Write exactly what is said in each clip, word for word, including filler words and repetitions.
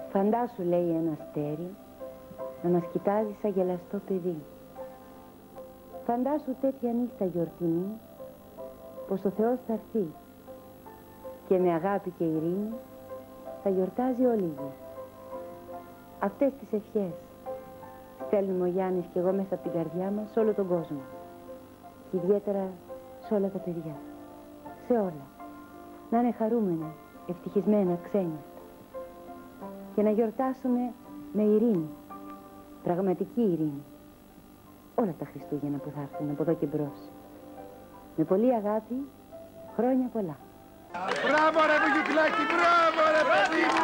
Φαντάσου, λέει ένα αστέρι, να μας κοιτάζει σαν γελαστό παιδί. Φαντάσου τέτοια νύχτα γιορτινή, πως ο Θεός θα έρθει και με αγάπη και ειρήνη θα γιορτάζει όλη η γη. Αυτές τις ευχές στέλνουμε ο Γιάννης και εγώ μέσα από την καρδιά μας σε όλο τον κόσμο. Και ιδιαίτερα σε όλα τα παιδιά. Σε όλα. Να είναι χαρούμενα, ευτυχισμένα, ξένια. Και να γιορτάσουμε με ειρήνη. Πραγματική ειρήνη. Όλα τα Χριστούγεννα που θα έρθουν από εδώ και μπρος. Με πολύ αγάπη, χρόνια πολλά. Μπράβο ρε Βουγιουκλάκη, μπράβο ρε παιδί μου!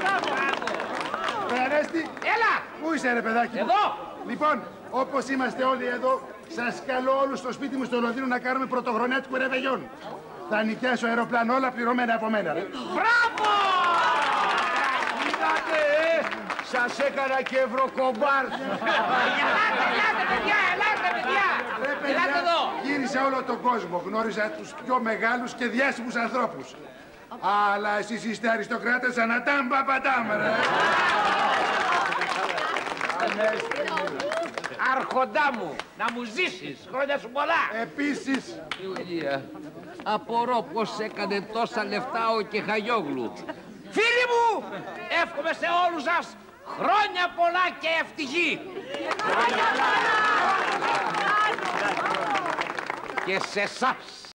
Ρε Ανέστη, Έλα! πού είσαι ρε παιδάκι μου? Εδώ! Λοιπόν, όπως είμαστε όλοι εδώ, σας καλώ όλους στο σπίτι μου στο Λονδίνο να κάνουμε πρωτοχρονιάτικο ρεβεγιόν. Θα νοικιάσω αεροπλάνο, όλα πληρωμένα από μένα ρε. Μπράβο! Είδατε, ε! Σας έκανα και ευρωκομπάρς. Ελάτε, ελάτε παιδιά, ελάτε παιδιά! Ρε παιδιά, Ελάτε εδώ! γύρισα όλο τον κόσμο, γνώριζα τους πιο μεγάλους και διάσημους ανθρώπους. Αλλά εσείς είστε αριστοκράτες ανατάμ παπατάμ, ρε. Άρχοντά μου, να μου ζήσεις, χρόνια σου πολλά! Επίσης, Ιουλία, απορώ πως έκανε τόσα λεφτά ο Κεχαγιόγλου. Φίλοι μου, εύχομαι σε όλους σας χρόνια πολλά και ευτυχή! Και σε εσάς.